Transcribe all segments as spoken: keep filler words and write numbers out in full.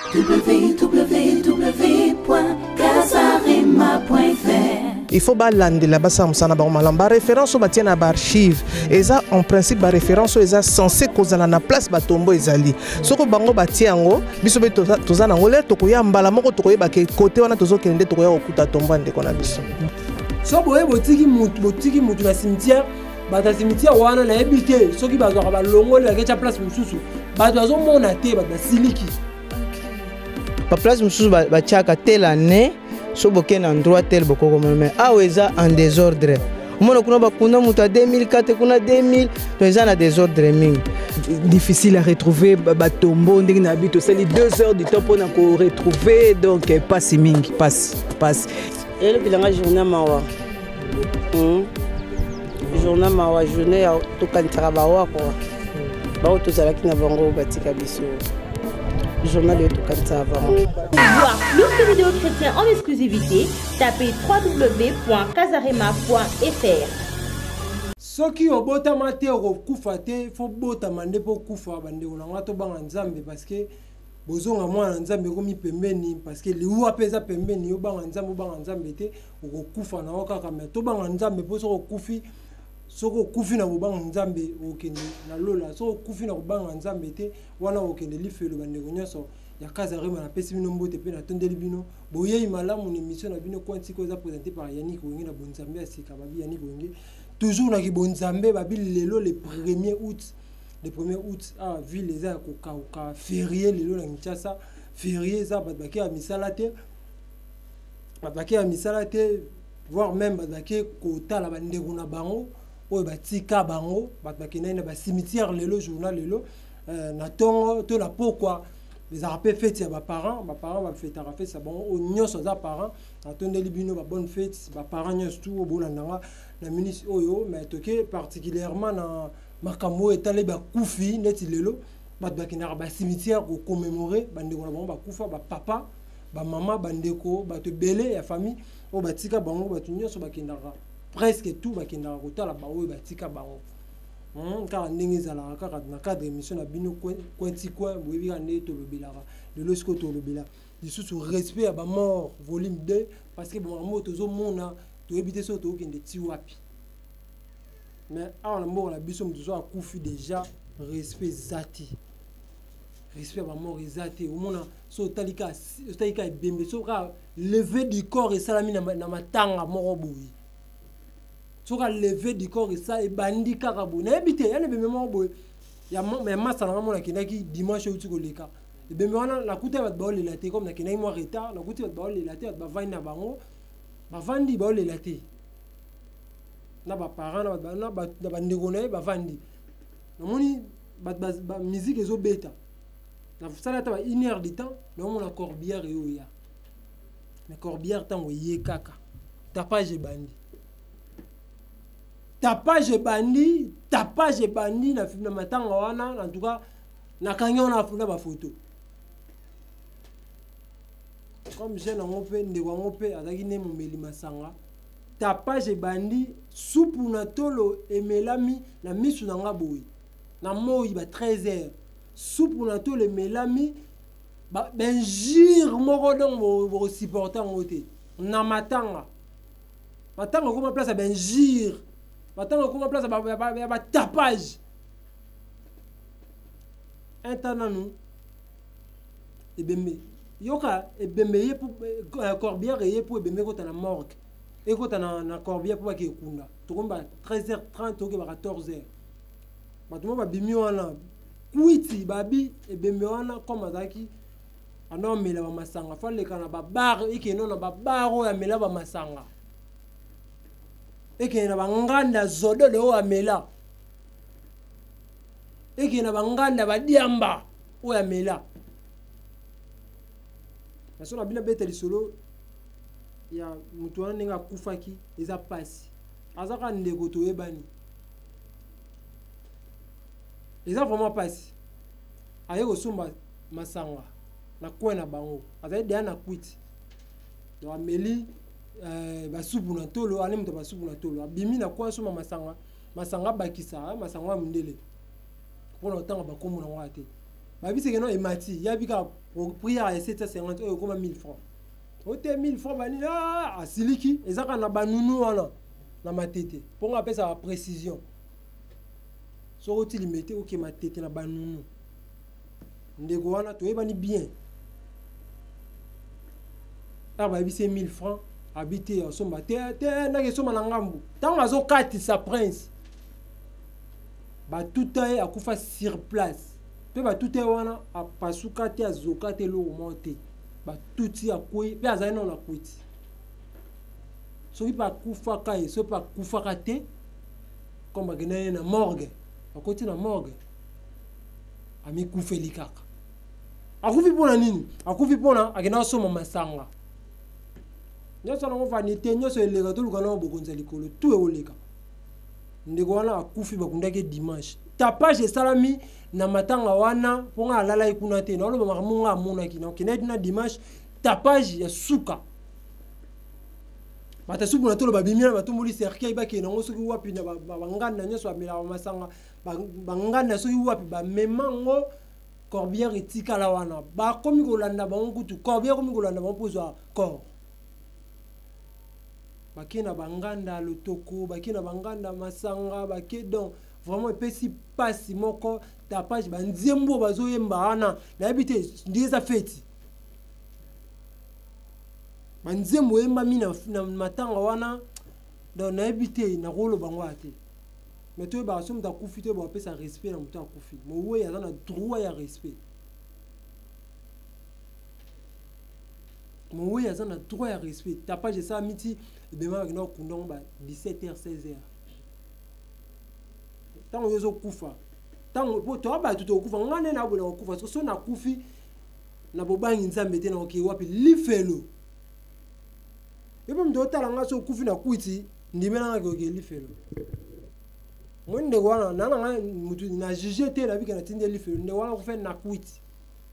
w w w point casarema point f r. Il faut balander la basa musana ba malamba référence au batien na archive et ça en principe ba référence au ça censé kozala na place batombo ezali soko bango batiango biso be tozana ngole to koya mbala moko to koyeba ke côté wana tozo kende to koya okuta tombo ande kona biso so boye botiki mutu botiki mutu na cimetière bata cimetière wana na ebité soki bazwa ba longole ya kecha place mususu bato azo mona te bata siliki ba place mususu ba chaka telle année so boken endroit tel boko mais aweza en désordre mona kuna bakunda muta deux mille quatre kuna deux mille to eza na désordre mingi difficile à retrouver batombo ndenge na bito sali deux heures du temps pour ko retrouver donc passe mingi passe passe et le bilan journée mawa hum journée mawa journée to kantara bawa ko ba to zalaki na bango batika biso journal de tout comme ça avant. Voir plus de vidéos chrétiennes en exclusivité, tapez w w w point casarema point f r. Soki obota mate okufa te fo bota mande po kufa bande onanga to banga nzambe parce que bozonga mwana nzambe komi pembeni parce que liwa peza pembeni yo banga nzambe banga nzambe te okufa na okaka me to banga nzambe po soko kufi soko kufi na bobanga nzambe okende na lola soko kufi na bobanga nzambe te wana okende lifelo bande konyoso ya Casarema na pesi bino mbote pe na tondeli bino boyei malamu ni mission na bino kwenti ko za présenté par Yannick Wenge na bonzambe asika babi Yannick Wenge toujours na ki bonzambe babi lelo le premier août le premier août ah ville les a ko ka férié lelo na Kinshasa férié ça bataki a misala te bataki a misala te voire même bataki ko tala bande na bango oyo batika bango bataki na ba cimetière lelo journal lelo na tongo to la pourquoi les arapes fêtes ya ba parents ba parents ba fête arapes ça bon o nyoso za parents atondeli bino ba bonne fête ba parents nyoso tout bolandanga na ministre oyo mais toke particulièrement na makambo etale ba kufi neti lelo ba bakina ba cimetière ko commémorer bandeko na bango ba kufa ba papa ba maman bandeko ba to belé ya famille o batika bango ba nyoso bakindaka presque tout bakindaka ko tala ba oyo batika bango Hum, car ndenge zala kaka na cadre émission na bino kwenti kwa boyebi kande to lobelara le losko to lobela lisusu respect à ba mort volume deux parce que bon mot tozo mona to ebité so to kende ti wapi mais a na mort la biso mtozo akufi déjà respect zati respect à ba mort zati au mona so talika talika ebembe so ka lever du corps et salami na na matanga moko boyi soka lever du corps et ça et bandi karabo na ebité yana be mémoire boy ya mais massa na mona kinaki dimanche uti ko leka e be wana la kuta ba ba le laté comme na kinaki moi retard la kuta ba le laté ba vandi na bango ba vandi ba le laté na ba parents na ba na ba ndeko na ba vandi na moni ba ba musique ezo beta na sala ta ba une heure de temps na mona corbière yo ya na corbière tango ye kaka tapage bandi tapage bandi tapage bandi na film na matanga wana en tout cas na kanyo na funa ba photo comme je na ngope ndeko ngope azaki ne mumeli masanga tapage bandi supu na tolo emelami na misu na ngaboyi na moyi ba treize heures supu na tolo emelami ba benjir moko donc bo supporter ngote na matanga matanga ko ma place à benjir Maintenant, comment place à tapage. Un temps, nous, et bien, yoka, et bien, pour corbière et pour bien, quand on a morgue, et quand on a corbière pour qu'il y ait kunda. Tout comme treize heures trente, ou quatorze heures. Maintenant, on va bien mieux là. Kuiti, babi, et bien, on a comme Azaki, on a mis la masanga. Il faut les canabas bar, et qu'il y a un bar, ou un mélange masanga. Et qu'il y a un nganda zodo de o amela. Et qu'il y a un nganda badiamba o amela. Parce qu'on a bien bête solo. Il y a mutuana nenga kufaki eza pasi. Azaka ndeko to ebani. Eza vraiment pasi. Aye ko sumba masanga na kwena bango. Azaye dia na kwiti. Do ameli Euh, basupu na tolo ale mto basupu na tolo abimi na kwa soma masanga masanga bakisa masanga mundele pour longtemps ba komo na wate babi c'est que non emati ya bika prière à sept cent cinquante euros comme mille francs ote mille francs bani ah asiliki ezaka na banunu wana na matete pour appeler ça précision so oti limité OK matete na banunu ndeko wana to ebani bien ah babi c'est mille francs habité en somba te te na ke soma na ngambu tango azo kati sa prince ba tout est akufa sur place pe ba tout est wana apasuka te azoka te lo monte ba tout ti akoi pe azali na kwiti soki pa kufa kai so pa kufa kate comme bagena na morgue akoti na morgue ami kufeli kaka akufi pona nini akufi pona agena soma masanga nyoso na vanité nyoso eleka to lukana bokonza likolo tout eoleka ndeko wana akufi bakundaki dimanche tapage salami na matanga wana ponga alala ikuna te na loba mamunga amonaki na kinedi na dimanche tapage ya suka bata subu na tolo babimira batumbuli cercueil bake na ngoso ki wapi na bangana nyoso amela masanga bangana so wapi ba memango corbière etika la wana ba komi kolanda bango kutu corbière komi kolanda bango pozwa corps bakina banganda lotoko bakina banganda masanga bakedon vraiment epesi pasi moko tapage banzembo bazoyemba ana na habité ndiza feti banzembo yemba mina na matanga wana donc na habité na rolo bango ate mais to ba somme ta kufite ba pesa respect na muta kufi mo we ya na droit ya respect mo we ya na droit ya respect tapage ça miti demain avec nos kundong ba dix-sept heures seize heures tango yozo kufa tango po to ba tuto kufa ngane na bona kufa so na kufi na bobangi nzambe te na oki wapi lifelo ebo mdo tala nga so kufi na kwiti ndimela nga ke lifelo mwende wana na nga mutu na juger te na bika na tinde lifelo nde wana kufa na kwiti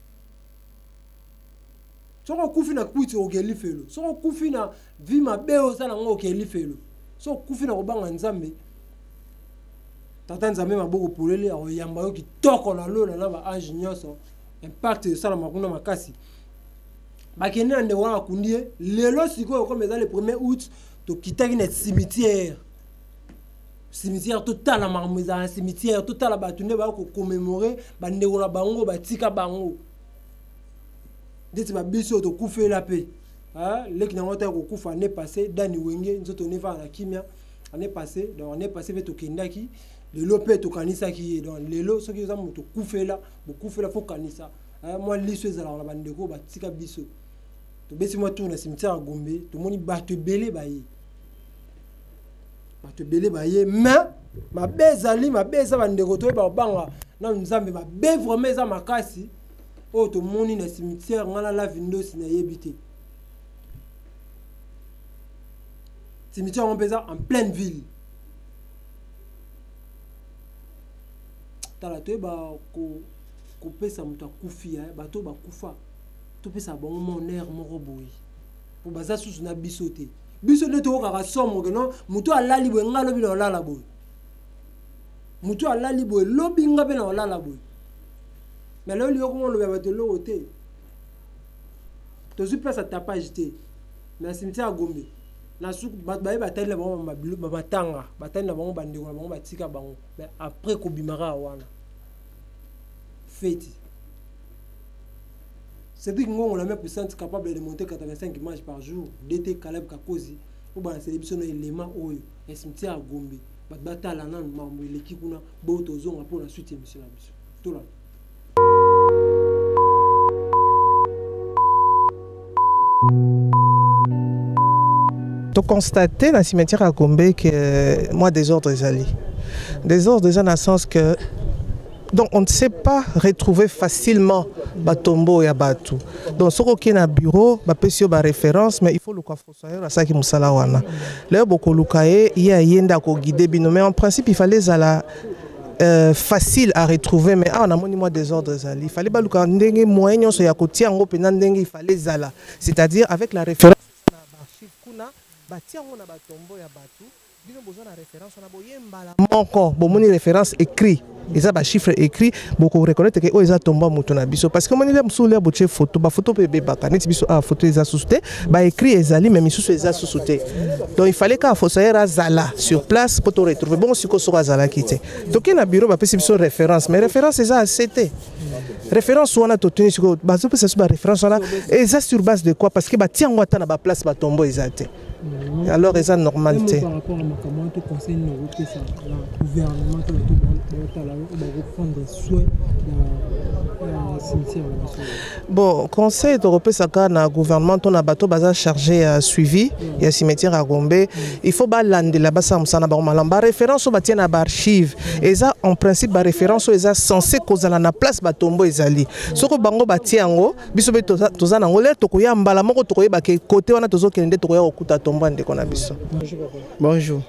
soko kufi na kwiti okeli felo soko kufi na vi mabeo sala ngo okeli felo soko kufi na kobanga nzambe tata nzambe maboko polele oyamba yo kitoko na lona na ba ange nyoso impact sala makuna makasi bakene ande wana kundie lelo siko comme ça le premier août to kitaki na cimetière cimetière total na marmoza cimetière total ba tunde ba ko commémorer ba ndeko na bango ba tika bango dès ba biso to kufa la paix hein leki na ngota ko kufa année passée dani wenge nzoto ne va na kimia année passée donc année passée veto kendaki le lopé to kanisa ki donc lelo soki za moto kufa la bo kufa la fo kanisa hein moi liso ezala na bandeko ba tika biso to besi moi tourner cimetière Gombe to moni bato belé baye bato belé baye mais ma bezali ma beza bandeko to ba banga na nzambe ba be vraiment za makasi oh to moni na cimetière ngala la vindos na yebité cimetière on pesa en pleine ville tala to ba ko ko pesa muta kufia ba to ba kufa to pesa bon mon air moko boyi pour baza susu na bisoté biso ne to ka somo que non muto alali bo ngalo bi na lala boy muto alali bo lobi ngabe na lala boy mais là il y a comment le va te l'ôter to su place à tapage te na cimetière Gombe na su ba ba bataille la ba ba batanga bataille na ba bande ko ba batika bango mais après ko bimara wana feti c'est dit qu'on la même puissance capable de monter quatre-vingt-cinq images par jour d'été Caleb Kakozi ou ba sélection élément oyo na cimetière Gombe ba batala nan mambo eleki kuna bo tozonga pour la suite émission la biso tout là. Tu constater dans le cimetière à Gombe que euh, moi désordre est allé. Désordre déjà dans le sens que donc on ne sait pas retrouver facilement Batombo et Abatu. Donc ce qui est un bureau, bah peut ba référence mais il faut le coiffeur à ça qui musala wana. Là beaucoup lukaye il y a yenda ko guider bino mais en principe il fallait à Euh, facile à retrouver mais ah on a moni moi désordre zali il fallait pas le ndenge moyen so ya kotia ngo pena ndenge il fallait zala c'est-à-dire avec la référence na archive kuna batia ngo na batombo ya batu bino besoin de référence on a boyembala moko bomoni référence écrit eza ba chiffre écrit boko reconnaître que o eza tomba mutu na biso parce que moni le musu le boche photo ba photo pe bebaka neti biso a photo eza susute ba écrit ezali mais misusu eza susute donc il fallait ka fossayer azala sur place pour te retrouver bon siko so azala kité donc na bureau ba pesi biso référence mais référence eza c'était référence wana to tenir siko bazo pesa so ba référence wana eza sur base de quoi parce que ba tiango ata na ba place ba tombo ezate. Alors, c'est normalité. Par rapport à ma commande, tu conseilles le gouvernement de reprendre soin de cimetière. Bon, conseil de reprendre ça car le gouvernement, on a bateau bazar chargé à suivi, il y a cimetière à Gombe. Il faut balander là-bas ça na ba malamba référence au batien na archive. Et ça en principe ba référence est censé causer na place ba tombo ezali. Soko bango batiango, biso be toza na ngole to koya mbala moko to koyeba ke côté wana tozo kende to koya okuta bonjour.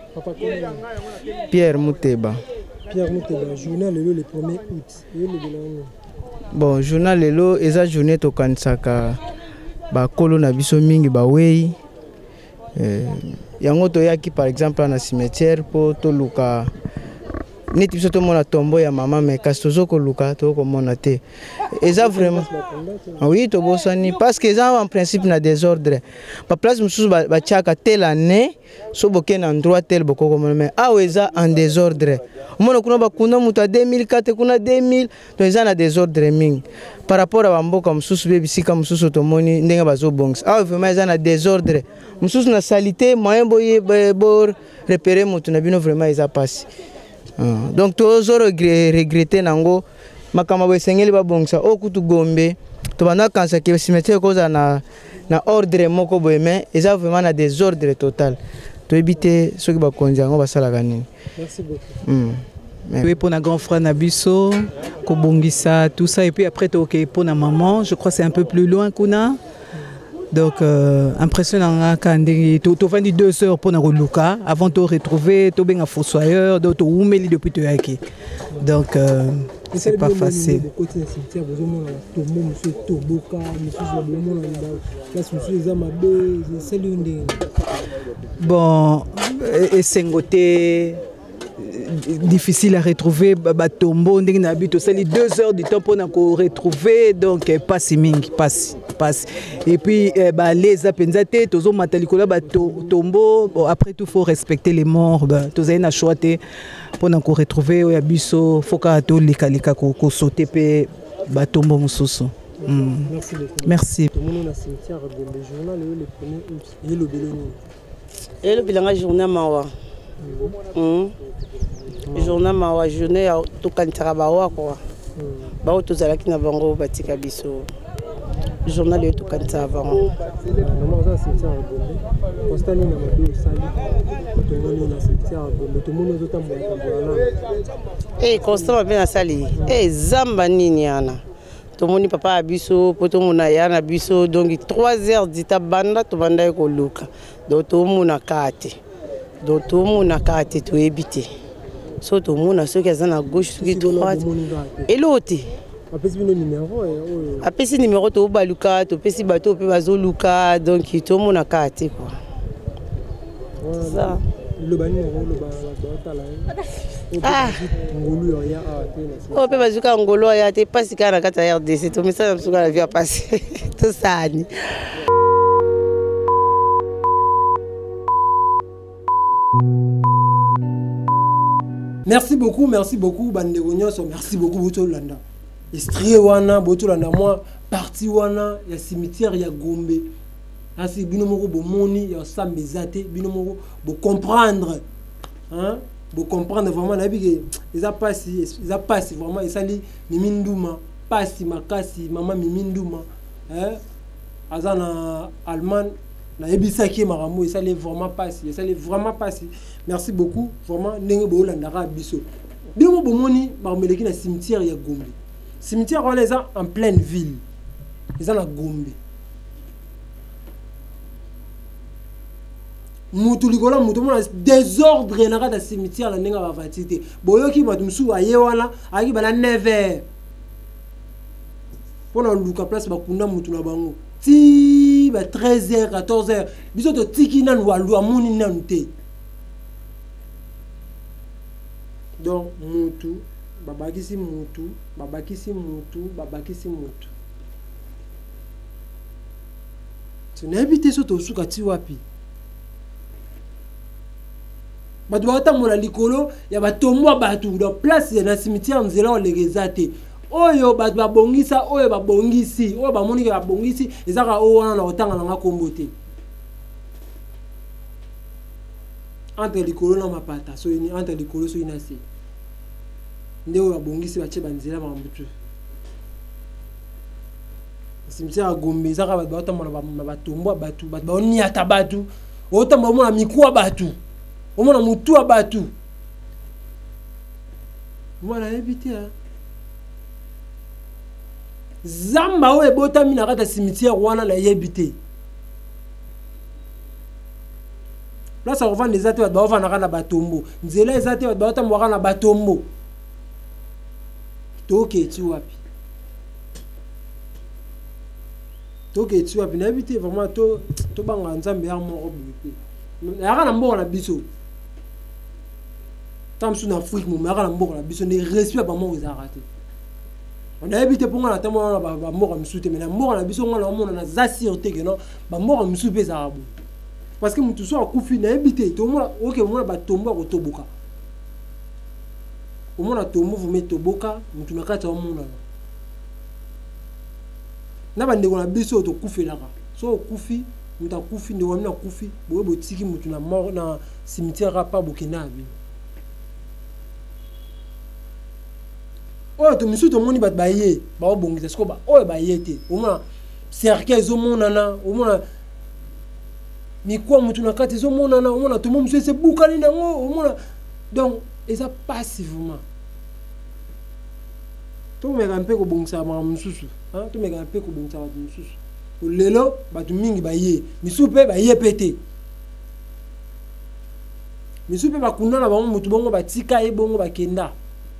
Pierre Mouteba. Pierre Mouteba, journal le premier août. Bon, journal lelo eza journée to kansaka ba kolo na biso mingi ba wei. Euh yango to yaki par exemple na cimetière po to luka neti biso to mona tombo ya mama mais kasi tozo ko luka to ko mona te. Eza vraiment oui to bosani parce que eza en principe na désordre. Pa place mususu ba chaka tel année so boke na endroit tel boko ko mona mais ah eza en désordre. Mona kuna ba kuna muta deux mille quatre kuna deux mille to eza na désordre mingi. Par rapport à bamboka mususu be bisika mususu to moni ndenga bazo bongs. Ah vraiment eza na désordre. Mususu na salité moyen boye bor repérer mutu na bino vraiment eza passé. Uh, donc tous regretter nango makama bo sengeli ba bongsa o kutu Gombe to bana kansa ke cimetière koza na na ordre moko bo mais eza vraiment na désordre total to éviter ce qui ba konja ngo basala kanini. Merci beaucoup. Mm. Oui, pour un grand frère Nabiso, Kobongisa, tout ça et puis après to OK pour na maman, je crois c'est un peu plus loin kuna. Donc, euh, impressionnant quand tu as vendu deux heures pour nous Luka avant de retrouver, tu as un fossoyeur, donc tu as oumeli depuis tu as acquis. Donc, euh, c'est pas facile. Bon, et c'est difficile à retrouver Batombo ndenge na bito sali deux heures du temps pour nous retrouver donc pas si mingi passe passe et puis bah les apenzate tozo matalikola Batombo bon après tout faut respecter les morts bah toza na choité pour nous retrouver ya biso faut ka to lika lika ko sauter pe Batombo mususu. Merci beaucoup. Merci. Tout le monde a cimetière Gombe journal le premier août et le biloni. Et le bilan journée mawa. Journée mawa journée to kantara bawa quoi. Ba o tozala ki na bango batika biso. Journal yo to kantara bango. Normalement ça c'est ça Gombe. Constantly na mabi sali. To moni na c'est ça Gombe. To moni zota mo tambula. Eh constamment bien sali. Eh zamba nini yana. To moni papa biso poto mona yana biso donc trois heures dita banda to banda ko luka. Donc to mona kate. Donc tout le monde a carte to éviter. So tout le monde a ceux qui sont à gauche, ceux qui sont à droite. Et l'autre. Après ce numéro, après ce numéro to baluka, to pesi bateau pe bazo luka, donc tout le monde a carte quoi. Ça. Le bani ngolo ba la. Ah. Ngolo ya a. Oh pe bazuka ngolo ya te pas si kana kata R D C to message msuka la vie a passer. Tout ça ni. Merci beaucoup, merci beaucoup, Bandegonios, merci beaucoup, Botolanda. Estrie wana, Botolanda, moi, parti wana, il y a cimetière, il y a Gombe. Là, c'est binomoro, bomoni, il y a Sambezate, binomoro, pour comprendre. Hein? Pour comprendre vraiment, la vie, ils a passé, ils a passé vraiment, ils sali, Mimindouma, Passi, Makasi, Maman Mimindouma. Hein? Azana, Allemagne. Na ebisaki marambo et ça les vraiment passé ça les vraiment passé merci beaucoup vraiment ndenge bo landara biso bimo bomoni marmeleki na cimetière ya Gombe cimetière on les a en pleine ville ils ont la Gombe mutu likola mutu mona désordre na ka cimetière la ndenge ba vatité boyoki batumsu aye wana aki bala neuf heures pona luka place bakunda mutu na bango ti ba treize heures quatorze heures biso to tiki nan walu amuni nan te mutu babakisi mutu babakisi mutu babakisi mutu tunayebi te so tosuka ti wapi bato baotambola likolo ya batombo ya bato na place ya na cimetière nzela olegeza te oyo bato babongisa oyo babongisi oyo bamonike babongisi ezaka oyo wana na kotanga nanga kombo te entre likolo na mapata so ini entre likolo so ina se nde oyo babongisi batie banzela makambo tu cimetière ya Gombe ezaka bato baotambola na batombo ya bato bato baoniata bato otambola omona miku ya bato omona mutu ya bato mwana yebi te zamba oyo ebotami na kati ya cimetière wana na yebi te place ya kovanda eza te bato baovandaka na batombo nzela eza te bato baotambwaka na batombo toke eti wapi toke eti wapi nayebi te vraiment to tobanga nzambe ya moko boye te yaka na mboka na biso ta mosusu na afrique momo yaka na mboka na biso nde respect bamoko ezalaka te nayebi te mpo nga na ntango wana bamboka mosusu te me na mboka na biso nga na omona naza sire te keno bamboka mosusu mpe ezalaka boye parce que mutu so akufi nayebi te tomona oke omona batombo ya kotoboka omona tombo vume toboka mutu na kati ya omonana na bandeko na biso oyo tokufelaka so okufi mutu akufi ndeko wamina akufi boye botiki mutu na mort na cimetière apa bokenda ya bino oyo to misusu tomoni bato baye baobongisa siko oyo baye te omona cercueil ezomonana omona mikwa mutu na kati ezomonana omona tomo mosusu ese bukani nango omona donc eza passivement tomeka mpe kobongisa makambo mosusu tomeka mpe kobongisa bato mosusu lelo bato mingi baye misusu mpe baye mpe te misusu mpe bakunda na bango mutu bongo batika ye bongo bakenda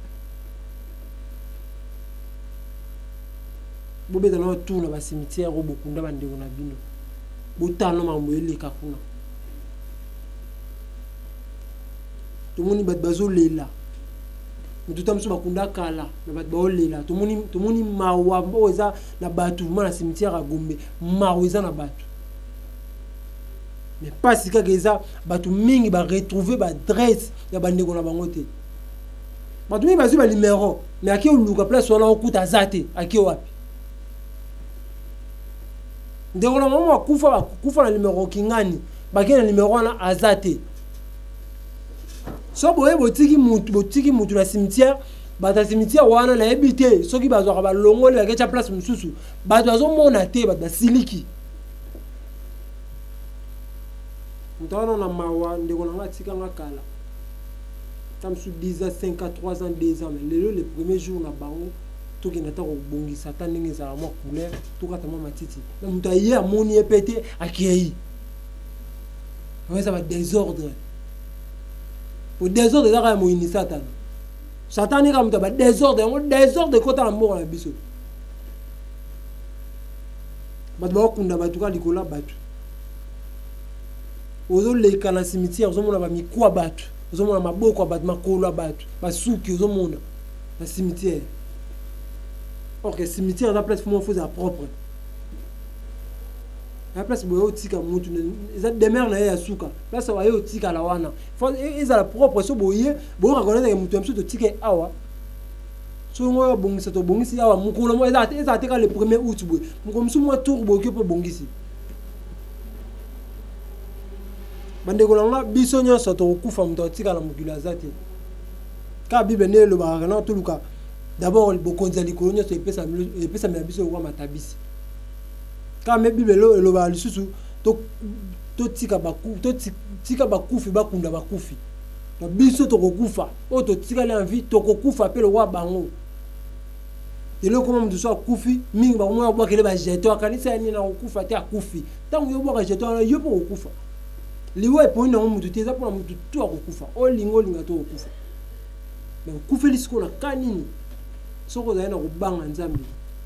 bobeta na tour na bacimetière oyo bokunda bandeko na bino botano makambo eleka kuna tomoni bato bazolela mutu ta mosusu bakunda kala na bato baolela tomoni tomoni mawa oyo eza na bato ma na cimetière ya Gombe mawa eza na bato mais pasi kaka eza bato mingi baretrouve baadresse ya bandeko na bango te bato mingi bazwi balimero mais ake oluka place wana okuta aza te ake wapi ndeko na mama akufa bakufa na numero kingani bake na numero wana aza te so boye botiki mutu botiki mutu na cimetière bata cimetière wana na yebi te soki bazwaka balongoli baketia place mosusu bato azomona te bato basiliki mutu wana na mawa ndeko na nga atikanga kala ta mosusu dix ans cinq ans trois ans deux ans mais lelo le premier jour na bango tokenda ta kobongisa ata ndenge ezala mwa couleur tokata mwa matiti na moto aye amoni ye mpe te akei eza badésordre po désordre ezaka ya moyini satana satani kaka moto ya badésordre yango désordre ekota na mboka na biso bato bakokunda bato ka likolo ya bato ozoleka na cimetière ozomona bamikwa bato ozomona maboko ya bato makolo ya bato basuki ozomona na cimetière or que cimetière la place faut faire propre la place boyo tika mutu eza demeure na ya suka place wa yo tika la wana faut eza la propre so boye bo reconnaître que mutu mso to tika awa so ngo bongisa to bongisi awa mukolo mo eza eza tika le premier août boye mukolo mso mo tour boye ko bongisi bande ko langa biso nyonso to kufa mutu tika la mukilo azate ka bible ne lo ba na to luka d'abord le bokonza likolo nyonso epesa epesa na biso kwa matabisi ka me bible lo lo ba lisusu to to tika baku to tika bakufi bakunda bakufi na biso to kokufa o to tika la vie to kokufa pe lo wa bango elo koma mtu so akufi mingi ba mwa bwa kele ba jeto akanisa ni na kokufa te akufi tangu yo bwa jeto yo po kokufa liwe po ina mtu teza po mtu tu akokufa o lingo linga to kokufa mais kokufa lisiko na kanini soko za na kubanga nzambe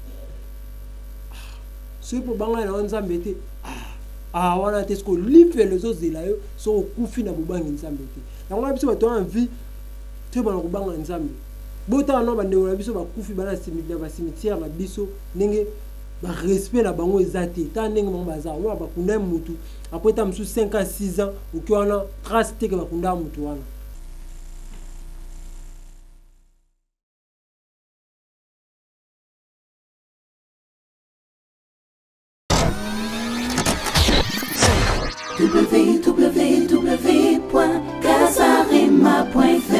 so po banga na nzambe te ah wana te sko lipe lezo zela yo so kufi na bubangi nzambe te na ngwa biso bato en vie te bana kubanga nzambe bota no bandeko na biso bakufi bana cimetière ba cimetière na biso ndenge ba respect na bango ezate ta ndenge bango baza wa bakunda mutu après ta musu cinq ans six ans uki wana trace te ke bakunda mutu wana. w w w point casarema point f